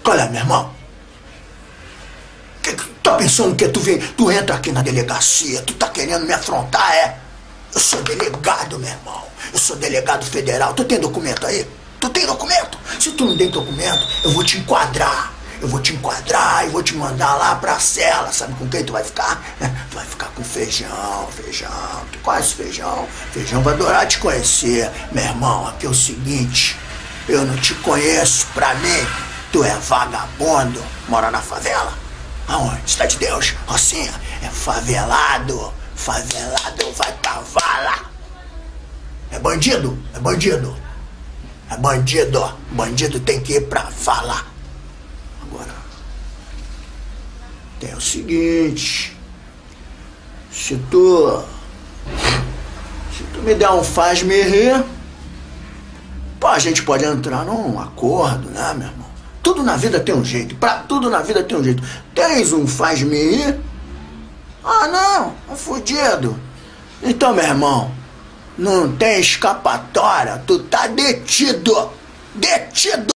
Qual é, meu irmão? Tu tá pensando que tu entra aqui na delegacia, tu tá querendo me afrontar, é? Eu sou delegado, meu irmão. Eu sou delegado federal. Tu tem documento aí? Tu tem documento? Se tu não tem documento, eu vou te enquadrar. Eu vou te enquadrar e vou te mandar lá pra cela. Sabe com quem tu vai ficar? Tu vai ficar com Feijão. Tu conhece Feijão? Feijão vai adorar te conhecer. Meu irmão, aqui é o seguinte. Eu não te conheço. Pra mim, tu é vagabundo. Mora na favela? Aonde? Cidade de Deus? Rocinha? É favelado. Favelado vai pra vala. É bandido? É bandido. É bandido. Bandido tem que ir pra vala. Agora, tem o seguinte. Se tu me der um faz-me rir, pô, a gente pode entrar num acordo, né, meu irmão? Tudo na vida tem um jeito. Pra tudo na vida tem um jeito. Tens um faz-me rir? Ah, não. É fudido. Então, meu irmão, não tem escapatória. Tu tá detido. Detido.